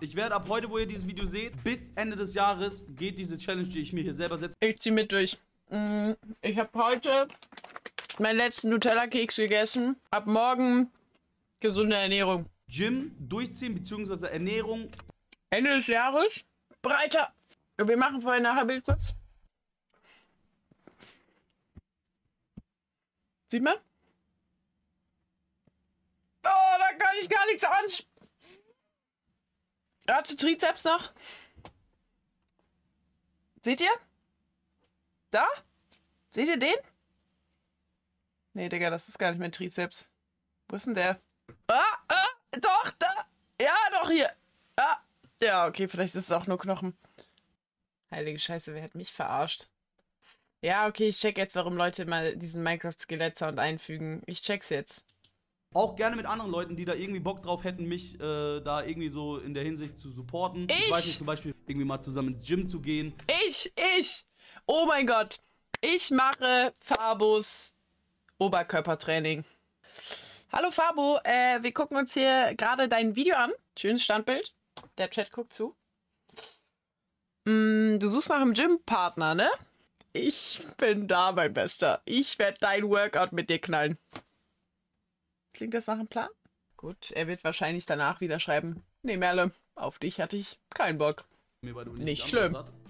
Ich werde ab heute, wo ihr dieses Video seht, bis Ende des Jahres geht diese Challenge, die ich mir hier selber setze. Ich zieh mit durch. Ich habe heute meinen letzten Nutella-Keks gegessen. Ab morgen gesunde Ernährung. Gym durchziehen, beziehungsweise Ernährung. Ende des Jahres breiter. Wir machen vorher nachher Bild kurz. Sieht man? Oh, da kann ich gar nichts an. Warte, Trizeps noch. Seht ihr? Da? Seht ihr den? Nee, Digga, das ist gar nicht mein Trizeps. Wo ist denn der? Doch, da. Ja, doch, hier. Ja, okay, vielleicht ist es auch nur Knochen. Heilige Scheiße, wer hat mich verarscht? Ja, okay, ich check jetzt, warum Leute mal diesen Minecraft-Skelett-Sound einfügen. Ich check's jetzt. Auch gerne mit anderen Leuten, die da irgendwie Bock drauf hätten, mich da irgendwie so in der Hinsicht zu supporten. Ich weiß nicht, zum Beispiel irgendwie mal zusammen ins Gym zu gehen. Ich! Oh mein Gott. Ich mache Fabos Oberkörpertraining. Hallo Fabo, wir gucken uns hier gerade dein Video an. Schönes Standbild. Der Chat guckt zu. Du suchst nach einem Gym-Partner, ne? Ich bin da, mein Bester. Ich werde dein Workout mit dir knallen. Klingt das nach einem Plan? Gut, er wird wahrscheinlich danach wieder schreiben. Nee, Merle, auf dich hatte ich keinen Bock. Nicht schlimm.